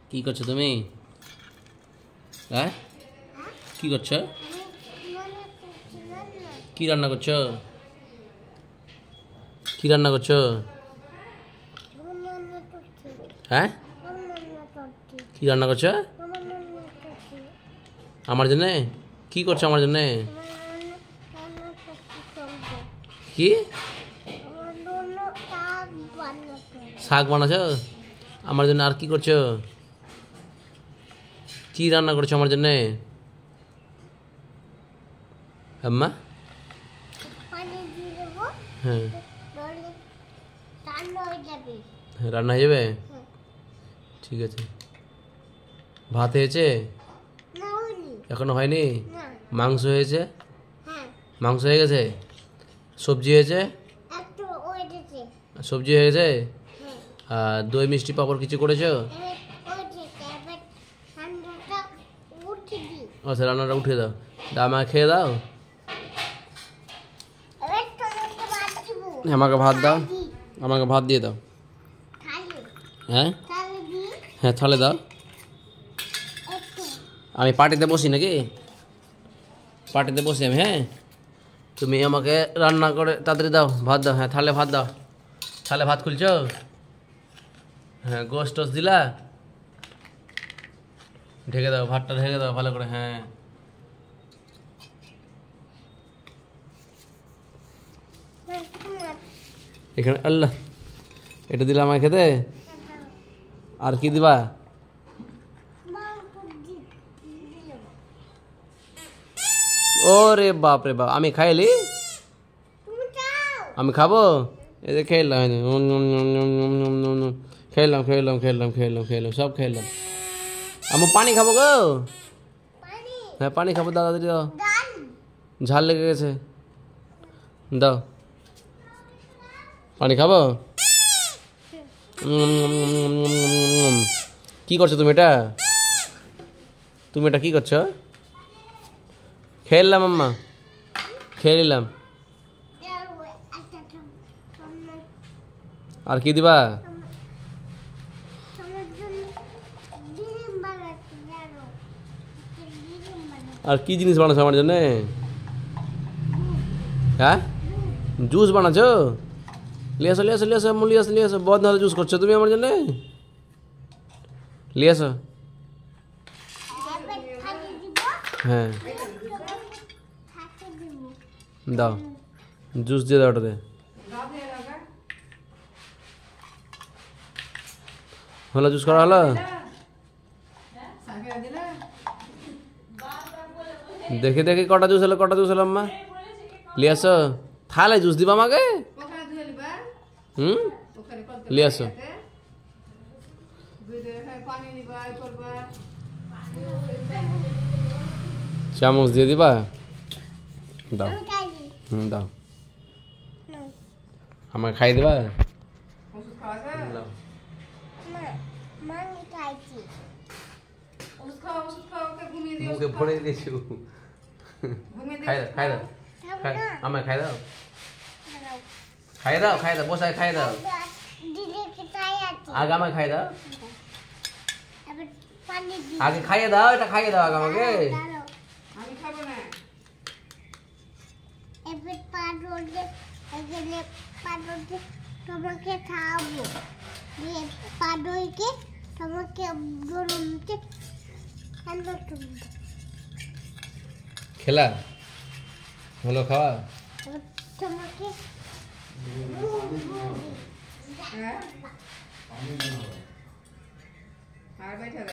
কি করছো তুমি? হ্যাঁ, কি করছো? কি রান্না করছো? কি রান্না করছো? হ্যাঁ, কি রান্না করছো আমার জন্য? কি করছো আমার জন্য? কি শাক বানাছো আমার জন্য? আর কি করছো? কি রান্না করছো আমার জন্য আম্মা? হ্যাঁ, রান্না হয়ে যাবে। ঠিক আছে। ভাত হয়েছে? এখনো হয়নি। মাংস হয়েছে? মাংস হয়ে গেছে। সবজি হয়েছে? সবজি হয়ে গেছে। আর দই মিষ্টি পাঁপড় কিছু করেছো? আচ্ছা, রান্নাটা উঠিয়ে দাও। আমাকে খেয়ে দাও। আমাকে ভাত দাও। আমাকে ভাত দিয়ে দাও। হ্যাঁ হ্যাঁ, তাহলে দাও। আমি পার্টিতে বসি নাকি? পার্টিতে বসি আমি। হ্যাঁ, তুমি আমাকে রান্না করে তাড়াতাড়ি দাও, ভাত দাও। হ্যাঁ, থালে ভাত দাও। থালে ভাত খুলছো? হ্যাঁ, গোশ টোস দিলা? ঢেকে দাও, ভাতটা ঢেকে দাও ভালো করে। হ্যাঁ, এখানে আল্লাহ, এটা দিলাম আমায় খেতে। আর কি দিবা? ওরে বাপ রে বাপ, আমি খাইলি? আমি খাবো? এই যে খেলাম, খেলাম খেলাম খেলাম খেলাম খেলাম, সব খেলাম। আমি পানি খাবো গো। হ্যাঁ, পানি খাবো। দাও দাও দাও। ঝাল লেগে গেছে, দাও। পানি খাবো। কি করছো তুমি এটা? তুমি এটা কি করছো? খেয়ে নিলাম আম্মা, খেয়ে নিলাম। আর কি দিবা? আর কি জিনিস বানাচ্ছো আমার জন্য? হ্যাঁ, জুস বানাচ্ছো? লিয়ে আসো লিয়ে আসো লিয়ে আসো লিয়ে আসো লিয়ে আসো। বহুত ভালো জুস করছো তুমি আমার জন্য। লিয়ে আসো। হ্যাঁ, দাও জুস দিয়ে দাও ওটাতে। হলো, জুস করা হলো। দেখে দেখে কটা জুস হলো, কটা জুস হলো আম্মা? লিয়ে আসো। থালে জুস দিবা আমাকে? লিয়ে আসো। চামচ দিয়ে দিবা? দাও। দাও, আমাকে খাই দিবা? মুখে ভরে দিয়েছি। খাই দাও খাই দাও, আমায় খাই দাও। খাই দাও খাই দাও, বসায় খাই দাও। আগে আমাকে খাই দাও। আগে খাইয়ে দাও, এটা খাইয়ে দাও আগে আমাকে। আমি খাবো না। তোমাকে খাওয়াবো, পাদইকে তোমাকে খেলা হলো, খাওয়া তোমাকে